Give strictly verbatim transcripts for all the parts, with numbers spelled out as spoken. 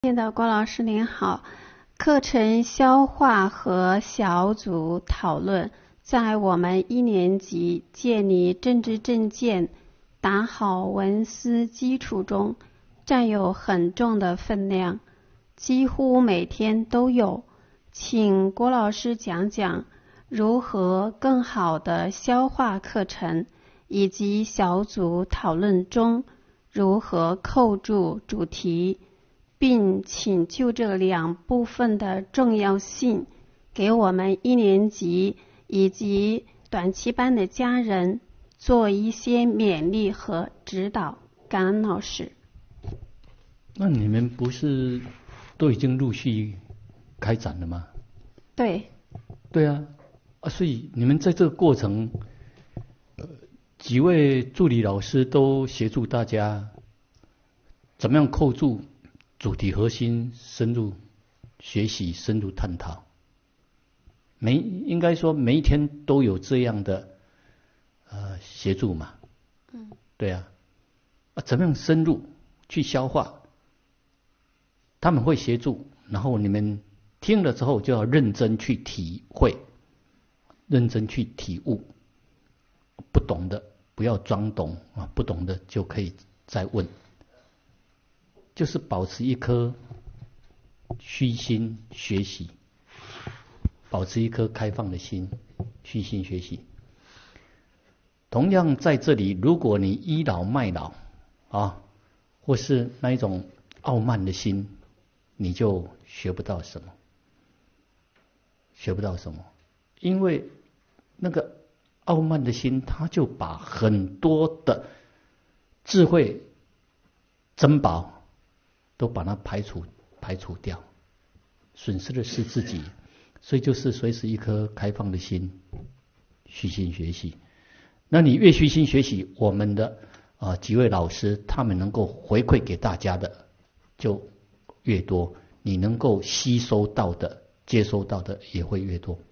见到郭老师您好，课程消化和小组讨论在我们一年级建立政治正见、打好文思基础中占有很重的分量，几乎每天都有。请郭老师讲讲如何更好地消化课程，以及小组讨论中如何扣住主题，并请就这两部分的重要性给我们一年级以及短期班的家人做一些勉励和指导。感恩老师。 那你们不是都已经陆续开展了吗？ 对。 对啊，啊，所以你们在这个过程，呃，几位助理老师都协助大家怎么样扣住主题核心，深入学习，深入探讨。每应该说每一天都有这样的呃协助嘛。嗯。对啊，啊，怎么样深入去消化？他们会协助，然后你们听了之后就要认真去体会，认真去体悟。不懂的不要装懂啊，不懂的就可以再问。就是保持一颗虚心学习，保持一颗开放的心，虚心学习。同样在这里，如果你倚老卖老啊，或是那一种傲慢的心，你就学不到什么，学不到什么。因为那个傲慢的心，他就把很多的智慧珍宝都把它排除排除掉，损失的是自己。所以就是随时一颗开放的心，虚心学习。那你越虚心学习，我们的啊、呃、几位老师他们能够回馈给大家的就越多，你能够吸收到的、接收到的也会越多。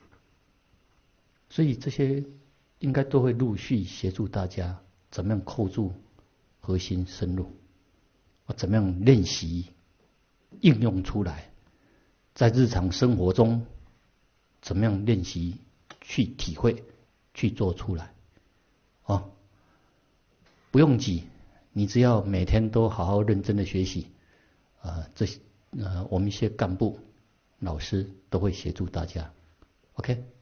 所以这些应该都会陆续协助大家怎么样扣住核心深入，怎么样练习应用出来，在日常生活中怎么样练习去体会，去做出来。哦，不用急，你只要每天都好好认真的学习，呃，这呃我们一些干部老师都会协助大家。OK。